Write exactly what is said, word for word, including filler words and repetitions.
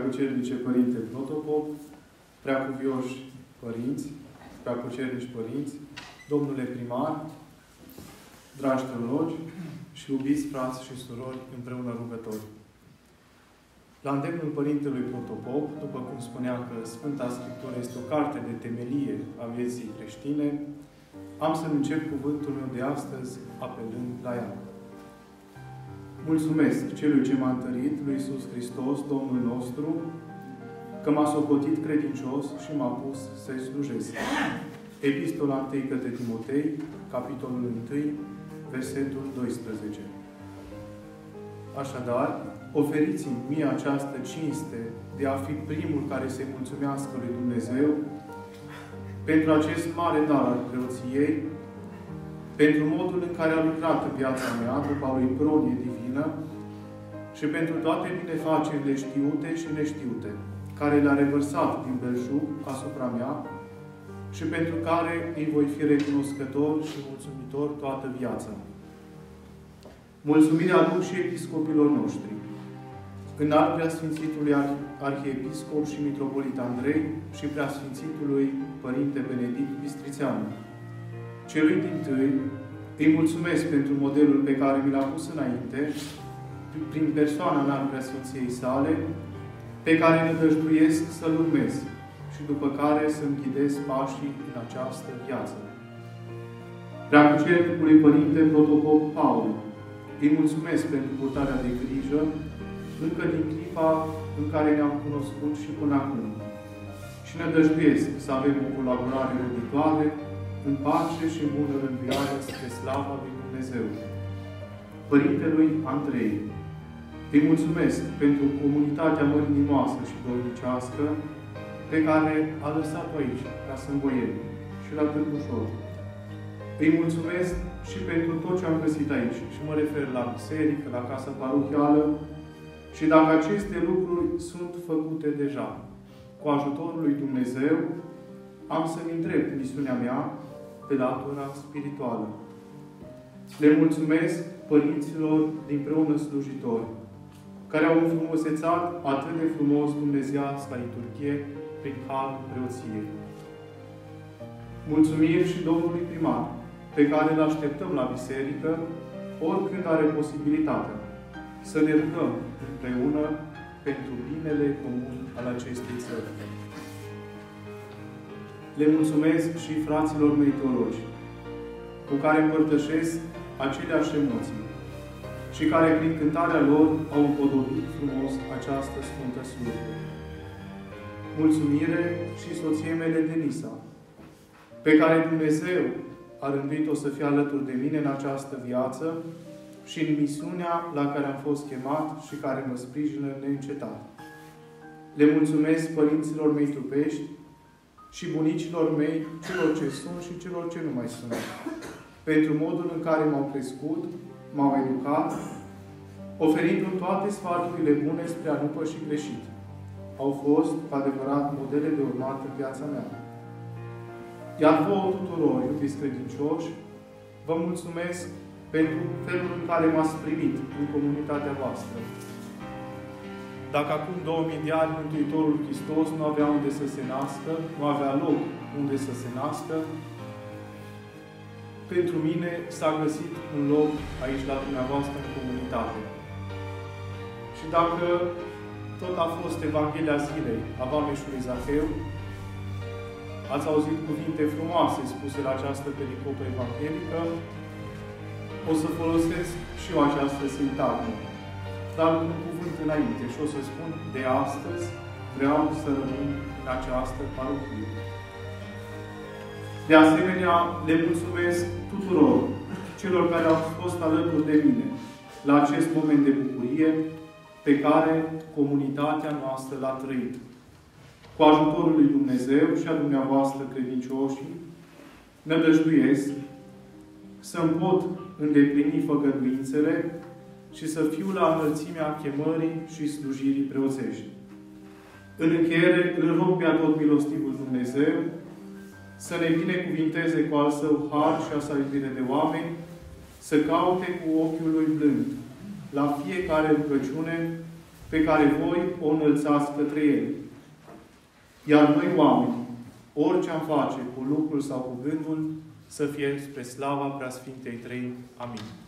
Preacucernice Părinte Protopop, preacuvioși părinți, preacucernici părinți, domnule primar, dragi teologi și iubiți frați și surori împreună rugători. La îndemnul Părintelui Protopop, după cum spunea că Sfânta Scriptură este o carte de temelie a vieții creștine, am să încep cuvântul meu de astăzi apelând la ea. Mulțumesc Celui ce m-a întărit, lui Iisus Hristos, Domnul nostru, că m-a socotit credincios și m-a pus să-i slujesc. Epistola întâi către Timotei, capitolul unu, versetul doisprezece. Așadar, oferiți-mi mie această cinste de a fi primul care să-i mulțumească lui Dumnezeu pentru acest mare dar al preoției, pentru modul în care a lucrat în viața mea după a lui pronie divină și pentru toate binefacerile știute și neștiute, care le-a revărsat din belșug asupra mea și pentru care îi voi fi recunoscător și mulțumitor toată viața. Mulțumire aduc și episcopilor noștri, înalt preasfințitului arhiepiscop și mitropolit Andrei și preasfințitului Părinte Benedict Bistrițeanu. Celui dintâi îi mulțumesc pentru modelul pe care mi l-a pus înainte, prin persoana înalt preasfinției sale, pe care nădăjduiesc să-l urmez și după care să-mi ghidez pașii în această viață. Preacucernicului Părinte Protopop Paul, îi mulțumesc pentru purtarea de grijă, încă din clipa în care ne-am cunoscut și până acum. Și nădăjduiesc să avem o colaborare roditoare, în pace și în bună rânduială spre slava lui Dumnezeu. Părintelui Andrei, îi mulțumesc pentru comunitatea mărinimoasă și domnicească pe care a lăsat-o aici, la Sâmboieni și la Târgușor. Îi mulțumesc și pentru tot ce am găsit aici. Și mă refer la biserică, la casa parohială. Și dacă aceste lucruri sunt făcute deja, cu ajutorul lui Dumnezeu, am să-mi îndrept misiunea mea pe latura spirituală. Le mulțumesc părinților dinpreună slujitori, care au înfrumusețat atât de frumos dumnezeiasca liturghie prin harul preoției. Mulțumiri și domnului primar, pe care îl așteptăm la biserică, oricând are posibilitatea, să ne rugăm împreună pentru binele comun al acestei țări. Le mulțumesc și fraților mei teologi, cu care împărtășesc aceleași emoții și care, prin cântarea lor, au împodobit frumos această sfântă slujbă. Mulțumire și soției mele Denisa, pe care Dumnezeu a rânduit-o să fie alături de mine în această viață și în misiunea la care am fost chemat și care mă sprijină neîncetat. Le mulțumesc părinților mei trupești și bunicilor mei, celor ce sunt și celor ce nu mai sunt, pentru modul în care m-au crescut, m-au educat, oferindu-mi toate sfaturile bune spre a nu păși greșit. Au fost, cu adevărat, modele de urmat în viața mea. Iar vouă tuturor, iubiți credincioși, vă mulțumesc pentru felul în care m-ați primit în comunitatea voastră. Dacă acum două mii de ani Mântuitorul Hristos nu avea unde să se nască, nu avea loc unde să se nască, pentru mine s-a găsit un loc aici la dumneavoastră în comunitate. Și dacă tot a fost Evanghelia zilei a Vameșului Zaheu, ați auzit cuvinte frumoase spuse la această pericopă evanghelică, o să folosesc și eu această sintagmă, dar un cuvânt înainte și o să spun, de astăzi vreau să rămân în această parohie. De asemenea, le mulțumesc tuturor celor care au fost alături de mine la acest moment de bucurie pe care comunitatea noastră l-a trăit. Cu ajutorul lui Dumnezeu și a dumneavoastră credincioșii, nădăjduiesc să-mi pot îndeplini făgăduințele și să fiu la înălțimea chemării și slujirii preoțești. În încheiere, îl rog pe atot milostivul Dumnezeu să ne binecuvinteze cu al său har și a sa iubire de oameni, să caute cu ochiul lui blând la fiecare rugăciune pe care voi o înălțați către El. Iar noi, oameni, orice am face, cu lucrul sau cu gândul, să fie spre slava Preasfintei Trei. Amin.